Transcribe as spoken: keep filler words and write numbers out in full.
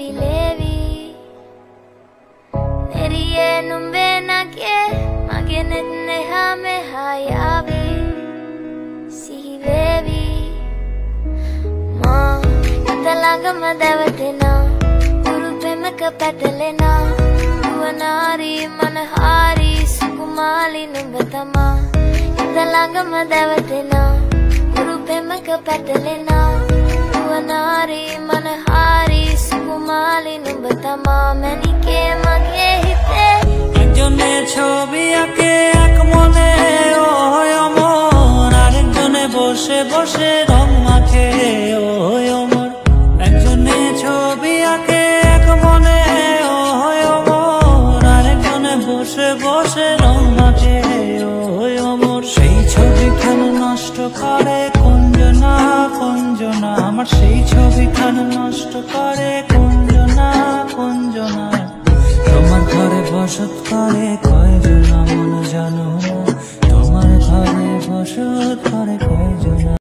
levi levi neriye numbe nake magene neha me hayavi sihi levi ma italanga madavatina guru premaka patalena duanari manahari sukumali numbatama italanga madavatina guru premaka patalena duanari manahari sukumali numbatama manike mage hite একজনে ছবি আঁকে এক মনে ওই অমর, আরেকজনে বসে বসে রং মাখে ওই অমর। একজনে ছবি আঁকে এক মনে ওই অমর, আরেকজনে বসে বসে রং মাখে ওই অমর। সেই ছবিখান নষ্ট করে কোনজনা কোনজনা, আমার সেই ছবিখান নষ্ট করে কোনজনা কোনজনা। তোমার ঘরে বসত করে কয়জনা মন জানো, তোমার ঘরে বসত করে কয়জনা।